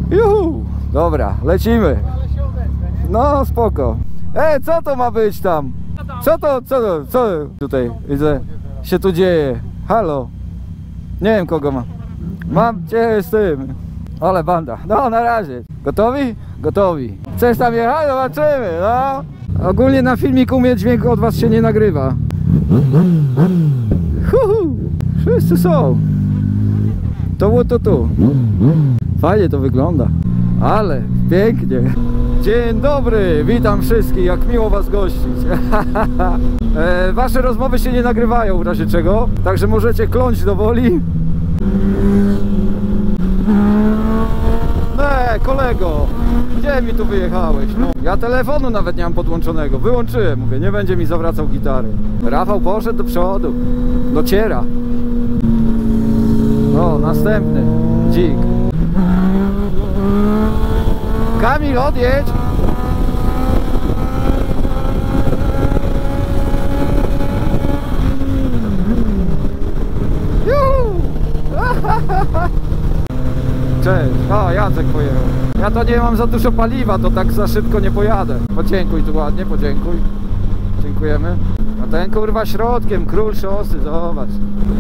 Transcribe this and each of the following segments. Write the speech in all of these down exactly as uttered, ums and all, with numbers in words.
Juhu! Dobra, lecimy. No spoko. Ej, co to ma być tam? Co to, co to, co tutaj widzę się tu dzieje? Halo? Nie wiem kogo mam. Mam cię z tym. Ale banda. No na razie. Gotowi? Gotowi. Chcesz tam jechać? Zobaczymy, no. Ogólnie na filmiku mnie dźwięk od was się nie nagrywa. Huhu. Wszyscy są. To było to tu. Fajnie to wygląda. Ale pięknie. Dzień dobry, witam wszystkich, jak miło was gościć. e, Wasze rozmowy się nie nagrywają w razie czego, także możecie kląć do woli. Ne, kolego, gdzie mi tu wyjechałeś? No, ja telefonu nawet nie mam podłączonego, wyłączyłem, mówię, nie będzie mi zawracał gitary. Rafał poszedł do przodu, dociera. No, następny, dzik. Kamil, odjedź! Juhu! Cześć! O, Jacek pojechał. Ja to nie mam za dużo paliwa, to tak za szybko nie pojadę. Podziękuj tu ładnie, podziękuj. Dziękujemy. A ten kurwa środkiem, król szosy, zobacz.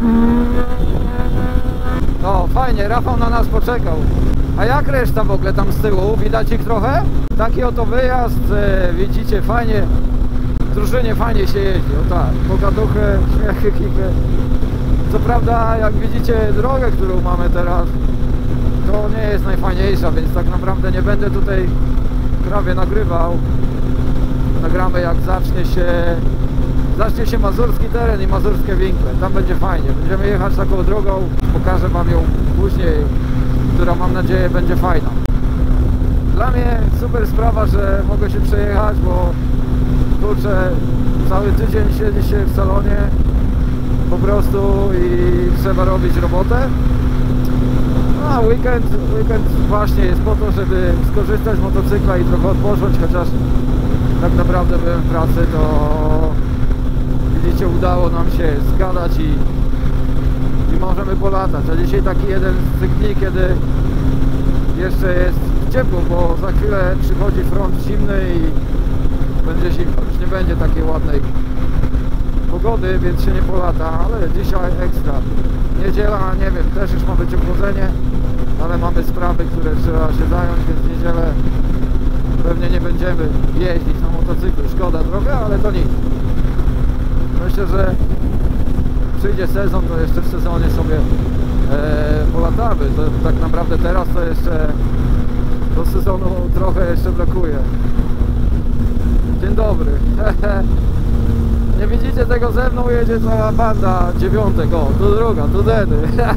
No, fajnie, Rafał na nas poczekał. A jak reszta w ogóle tam z tyłu? Widać ich trochę? Taki oto wyjazd, e, widzicie, fajnie, w drużynie fajnie się jeździ, o tak, pogaduchę, śmiechy, kichy. Co prawda, jak widzicie, drogę, którą mamy teraz, to nie jest najfajniejsza, więc tak naprawdę nie będę tutaj prawie nagrywał. Nagramy jak zacznie się, zacznie się mazurski teren i mazurskie winkle, tam będzie fajnie. Będziemy jechać taką drogą, pokażę wam ją później, która mam nadzieję będzie fajna. Dla mnie super sprawa, że mogę się przejechać, bo kurczę, cały tydzień siedzi się w salonie po prostu i trzeba robić robotę. A weekend, weekend właśnie jest po to, żeby skorzystać z motocykla i trochę odpocząć, chociaż tak naprawdę byłem w pracy, to widzicie, udało nam się zgadać i i możemy polatać, a dzisiaj taki jeden z tych dni, kiedy jeszcze jest ciepło, bo za chwilę przychodzi front zimny i będzie zimno, już nie będzie takiej ładnej pogody, więc się nie polata, ale dzisiaj ekstra. Niedziela, nie wiem, też już ma być obchodzenie, ale mamy sprawy, które trzeba się zająć, więc w niedzielę pewnie nie będziemy jeździć na motocyklu, szkoda trochę, ale to nic. Myślę, że przyjdzie sezon, to jeszcze w sezonie sobie e, polatamy. To, tak naprawdę teraz to jeszcze do sezonu trochę jeszcze brakuje. Dzień dobry. Nie widzicie tego, ze mną jedzie cała banda dziewiątek. O, tu druga, tu deny.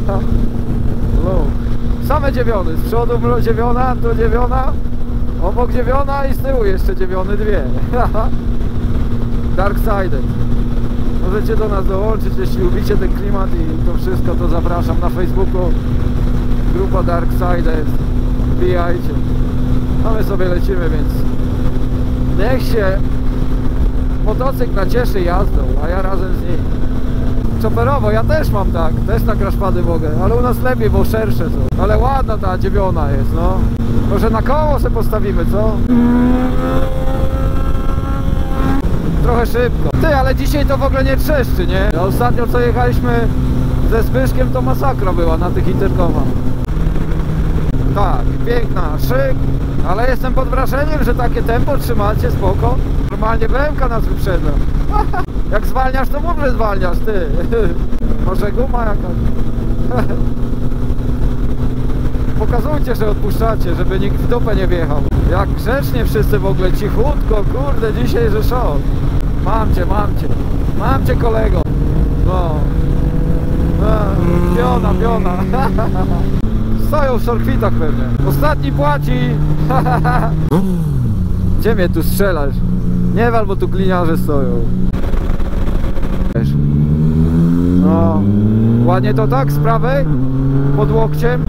Same dziewiony, z przodu dziewiona, tu dziewiona, obok dziewiona i z tyłu jeszcze dziewiony dwie. Darksided. Możecie do nas dołączyć, jeśli lubicie ten klimat i to wszystko, to zapraszam na Facebooku. Grupa Darksided. Wbijajcie. A my sobie lecimy, więc niech się motocykl nacieszy jazdą, a ja razem z nim. Chopperowo, ja też mam tak, też na crashpady mogę, ale u nas lepiej, bo szersze są. Ale ładna ta dziewiona jest, no. Może na koło se postawimy, co? Trochę szybko. Ty, ale dzisiaj to w ogóle nie trzeszczy, nie? Ja ostatnio co jechaliśmy ze Zbyszkiem, to masakra była na tych interkomach. Tak, piękna, szyk, ale jestem pod wrażeniem, że takie tempo trzymacie, spoko. Normalnie B M K nas wyprzedza. Jak zwalniasz, to mów, że zwalniasz, ty. Może guma jakaś. Pokazujcie, że odpuszczacie, żeby nikt w dupę nie wjechał. Jak grzecznie wszyscy w ogóle, cichutko, kurde, dzisiaj że szok. Mam cię, mam cię, mam cię, kolego. No. Piona, piona. Stoją w szorkwitach pewnie. Ostatni płaci. Gdzie mnie tu strzelasz? Nie wal, bo tu gliniarze stoją. No. Ładnie to tak, z prawej? Pod łokciem?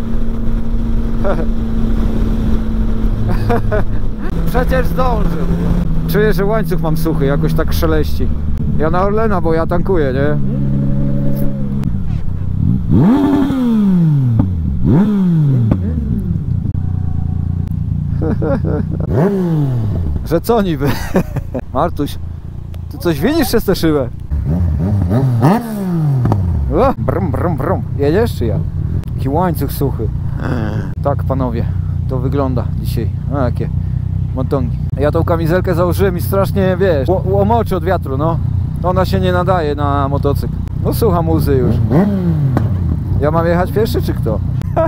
Przecież zdążył. Czuję, że łańcuch mam suchy, jakoś tak szeleści. Ja na Orlena, bo ja tankuję, nie? Że co niby? Martuś, ty coś widzisz przez tę szybę? O, brum, brum, brum. Jedziesz czy ja? Taki łańcuch suchy. Tak panowie, to wygląda dzisiaj. A, jakie motongi. Ja tą kamizelkę założyłem i strasznie, wiesz, łomoczy od wiatru, no. Ona się nie nadaje na motocykl. No słucham muzy już. Ja mam jechać pierwszy czy kto?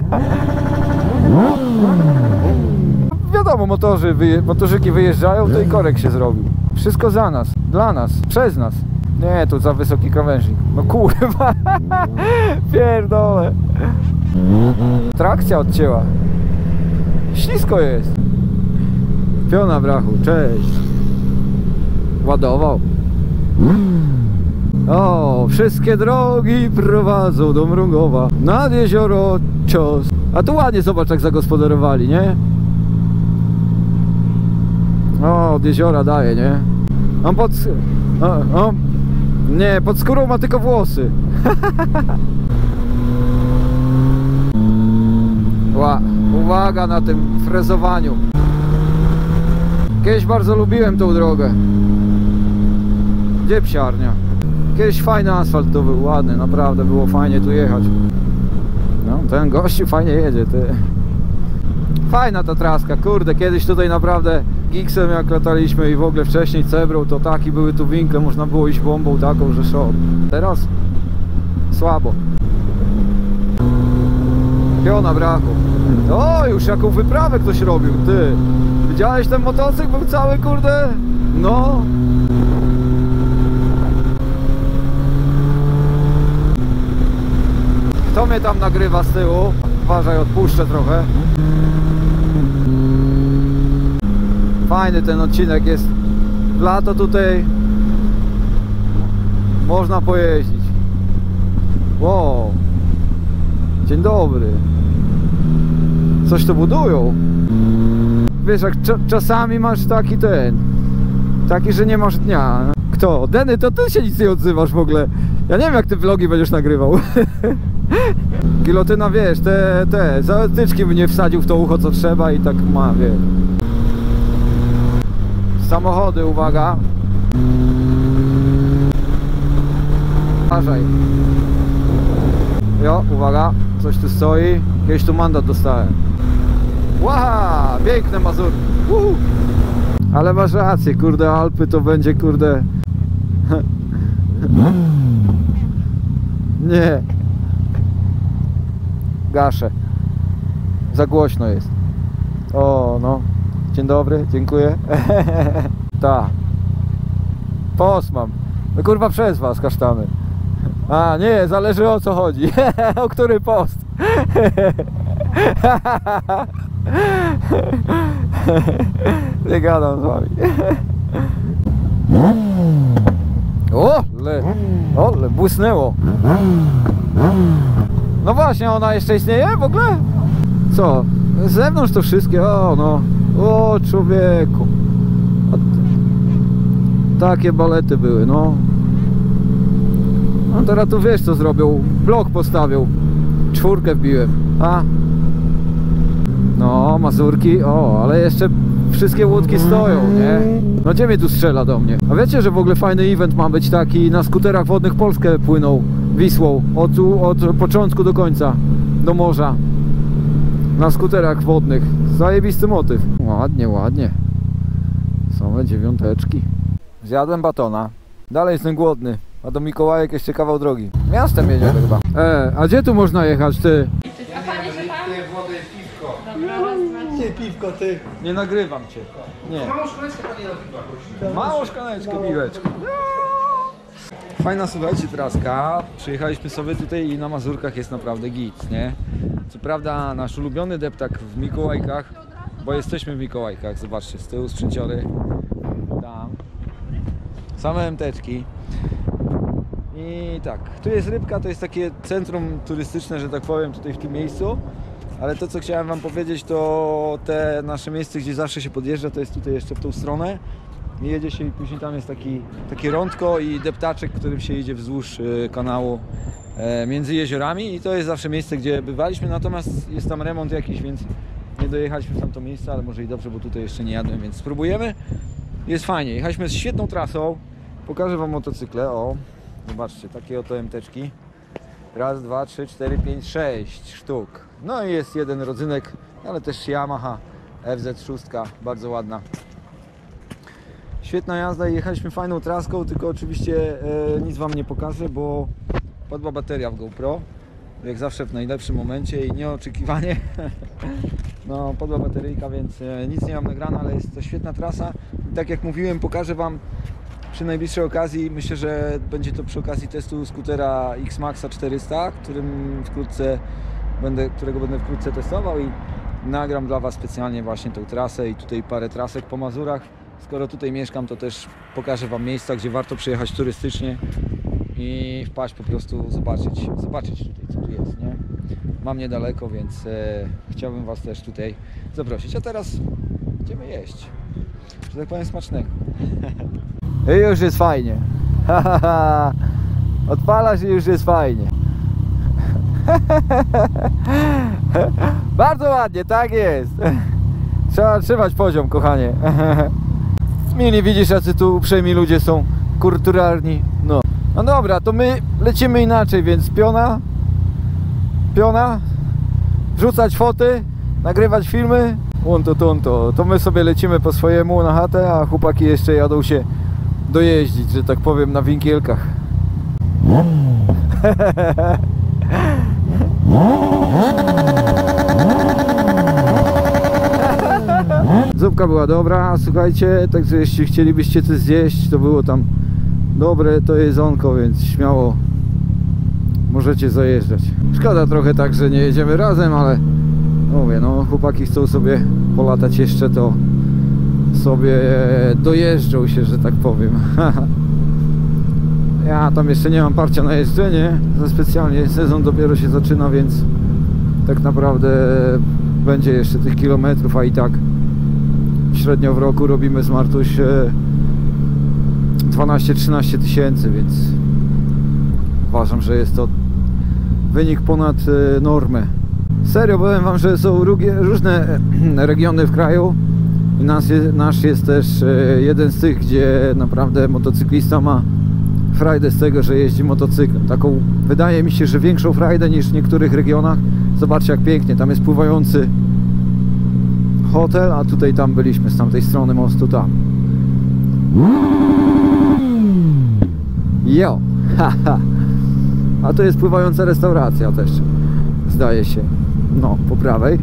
Wiadomo, motorzy, wyje motorzyki wyjeżdżają, to i korek się zrobił. Wszystko za nas, dla nas, przez nas. Nie, tu za wysoki krawężnik. No kurwa, pierdolę. Trakcja odcięła. Ślisko jest. Piona brachu, cześć. Ładował. O, wszystkie drogi prowadzą do Mrągowa. Nad jezioro Cios. A tu ładnie, zobacz jak zagospodarowali, nie? O, od jeziora daje, nie? On pod... O, o. Nie, pod skórą ma tylko włosy. Ła, uwaga na tym frezowaniu. Kiedyś bardzo lubiłem tą drogę. Gdzie psiarnia? Kiedyś fajny asfalt to był, ładny, naprawdę było fajnie tu jechać. No, ten gościu fajnie jedzie, ty. Fajna ta traska, kurde, kiedyś tutaj naprawdę Gigsem jak lataliśmy i w ogóle wcześniej Cebrą, to taki były tu winkle, można było iść bombą taką, że szok. Teraz słabo. Piona braku. O, już jaką wyprawę ktoś robił, ty. Widziałeś ten motocykl? Był cały, kurde, no. Kto mnie tam nagrywa z tyłu? Uważaj, odpuszczę trochę. Fajny ten odcinek jest. W lato tutaj można pojeździć. Wow. Dzień dobry. Coś tu budują. Wiesz, jak czasami masz taki ten, taki, że nie masz dnia. Kto? Denny, to ty się nic nie odzywasz w ogóle. Ja nie wiem, jak ty vlogi będziesz nagrywał. Gilotyna, wiesz, te, te zatyczki by nie wsadził w to ucho co trzeba i tak ma, wiesz. Samochody, uwaga. Uważaj. Jo, uwaga, coś tu stoi. Kiedyś tu mandat dostałem. Łaha, piękne Mazurki. Uhu. Ale masz rację, kurde, Alpy to będzie, kurde. Nie. Gaszę. Za głośno jest. O, no. Dzień dobry, dziękuję. Ta. Post mam. No kurwa przez was, kasztany. A, nie, zależy o co chodzi. O który post. Nie gadam z wami. O, le, o, le, błysnęło. No właśnie, ona jeszcze istnieje w ogóle? Co? Z zewnątrz to wszystkie, o no. O człowieku. Takie balety były, no. No teraz tu wiesz co zrobił. Blok postawił. Czwórkę wbiłem. A? No, Mazurki, o, ale jeszcze wszystkie łódki stoją, nie? No gdzie mnie tu strzela do mnie? A wiecie, że w ogóle fajny event ma być taki, na skuterach wodnych Polskę płyną Wisłą, od, od początku do końca, do morza. Na skuterach wodnych. Zajebisty motyw. Ładnie, ładnie. Same dziewiąteczki. Zjadłem batona. Dalej jestem głodny. A do Mikołajek jeszcze kawał drogi. Miastem jedziemy chyba. E, a gdzie tu można jechać, ty? A panie się pan? wodę i piwko. Dobra, raz, dwa, trzy. Nie, piwko, ty. Nie nagrywam cię. Nie. Małą szklaneczkę pani napiwa. Małą szklaneczkę, piweczkę. Fajna, słuchajcie, traska. Przyjechaliśmy sobie tutaj i na Mazurkach jest naprawdę git, nie? Co prawda nasz ulubiony deptak w Mikołajkach, bo jesteśmy w Mikołajkach, zobaczcie, z tyłu sprzęciory. Tam. Same emteczki. I tak, tu jest Rybka, to jest takie centrum turystyczne, że tak powiem, tutaj w tym miejscu. Ale to, co chciałem wam powiedzieć, to te nasze miejsce, gdzie zawsze się podjeżdża, to jest tutaj jeszcze w tą stronę. I jedzie się i później tam jest taki, takie rądko i deptaczek, którym się idzie wzdłuż y, kanału e, między jeziorami. I to jest zawsze miejsce, gdzie bywaliśmy, natomiast jest tam remont jakiś, więc nie dojechaliśmy w tamto miejsce, ale może i dobrze, bo tutaj jeszcze nie jadłem, więc spróbujemy. Jest fajnie, jechaliśmy z świetną trasą. Pokażę wam motocykle, o. Zobaczcie, takie oto em teczki. Raz, dwa, trzy, cztery, pięć, sześć sztuk. No i jest jeden rodzynek, ale też Yamaha F Z sześć, bardzo ładna. Świetna jazda i jechaliśmy fajną traską, tylko oczywiście e, nic wam nie pokażę, bo padła bateria w GoPro. Jak zawsze w najlepszym momencie i nieoczekiwanie. No, padła bateryjka, więc e, nic nie mam nagrane, ale jest to świetna trasa. I tak jak mówiłem, pokażę wam przy najbliższej okazji. Myślę, że będzie to przy okazji testu skutera X-Maxa czterysta, którym wkrótce będę, którego będę wkrótce testował i nagram dla was specjalnie właśnie tą trasę i tutaj parę trasek po Mazurach. Skoro tutaj mieszkam, to też pokażę wam miejsca, gdzie warto przyjechać turystycznie i wpaść po prostu, zobaczyć, zobaczyć tutaj, co tu jest, nie? Mam niedaleko, więc e, chciałbym was też tutaj zaprosić. A teraz idziemy jeść, że tak powiem, smacznego. I już jest fajnie. Odpalasz i już jest fajnie. Bardzo ładnie, tak jest. Trzeba trzymać poziom, kochanie. Mili, widzisz, jacy tu uprzejmi ludzie są, kulturalni. No. No dobra, to my lecimy inaczej, więc piona, piona, wrzucać foty, nagrywać filmy, łonto tonto. To my sobie lecimy po swojemu na chatę, a chłopaki jeszcze jadą się dojeździć, że tak powiem, na winkielkach. Zupka była dobra, słuchajcie, także jeśli chcielibyście coś zjeść, to było tam dobre to jedzonko, więc śmiało możecie zajeżdżać. Szkoda trochę tak, że nie jedziemy razem, ale mówię, no chłopaki chcą sobie polatać jeszcze, to sobie dojeżdżą się, że tak powiem. Ja tam jeszcze nie mam parcia na jeżdżenie za specjalnie, sezon dopiero się zaczyna, więc tak naprawdę będzie jeszcze tych kilometrów, a i tak średnio w roku robimy z Martuś dwanaście trzynaście tysięcy, więc uważam, że jest to wynik ponad normę. Serio, powiem wam, że są różne regiony w kraju i nas, nasz jest też jeden z tych, gdzie naprawdę motocyklista ma frajdę z tego, że jeździ motocyklem. Taką, wydaje mi się, że większą frajdę niż w niektórych regionach. Zobaczcie, jak pięknie, tam jest pływający hotel, a tutaj tam byliśmy, z tamtej strony mostu tam. Jo, haha. A to jest pływająca restauracja też, zdaje się, no, po prawej.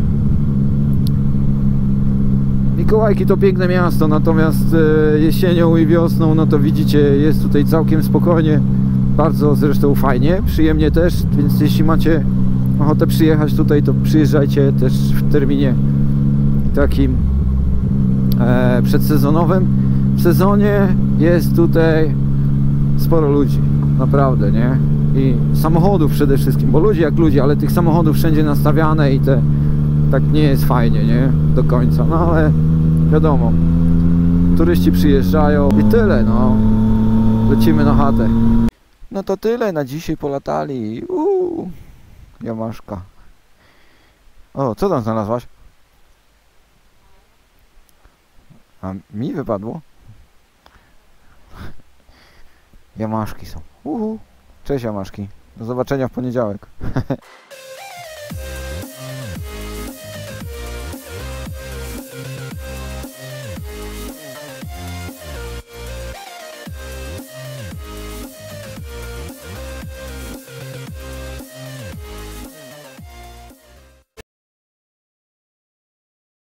Mikołajki to piękne miasto, natomiast e, jesienią i wiosną, no to widzicie, jest tutaj całkiem spokojnie, bardzo zresztą fajnie, przyjemnie też, więc jeśli macie ochotę przyjechać tutaj, to przyjeżdżajcie też w terminie takim e, przedsezonowym. W sezonie jest tutaj sporo ludzi, naprawdę, nie? I samochodów przede wszystkim, bo ludzie jak ludzie, ale tych samochodów wszędzie nastawiane i te tak nie jest fajnie, nie? Do końca, no ale wiadomo, turyści przyjeżdżają i tyle, no. Lecimy na chatę. No to tyle, na dzisiaj polatali. Uuu, Jamaszka. O, co tam znalazłaś? A mi wypadło? Jamaszki są. Uhu. Cześć Jamaszki. Do zobaczenia w poniedziałek.